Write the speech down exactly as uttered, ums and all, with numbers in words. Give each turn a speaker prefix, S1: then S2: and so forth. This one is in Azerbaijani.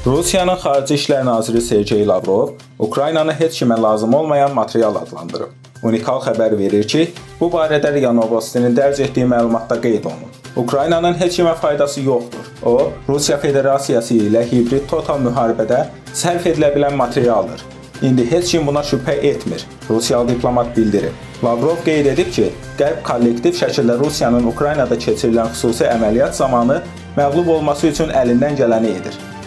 S1: Rusiyanın Xarici İşlər Naziri Sergey Lavrov Ukraynanı heç kimə lazım olmayan material adlandırıb. Unikal xəbər verir ki, bu barədə RIA Novostinin dərc etdiyi məlumatda qeyd olunub. Ukraynanın heç kimə faydası yoxdur. O, Rusiya Federasiyası ilə hibrid total müharibədə sərf edilə bilən materialdır. İndi heç kim buna şübhə etmir, Rusiyalı diplomat bildirib. Lavrov qeyd edib ki, Qərb kollektiv şəkildə Rusiyanın Ukraynada keçirilən xüsusi əməliyyat zamanı məğlub olması üçün əlindən gələni edir.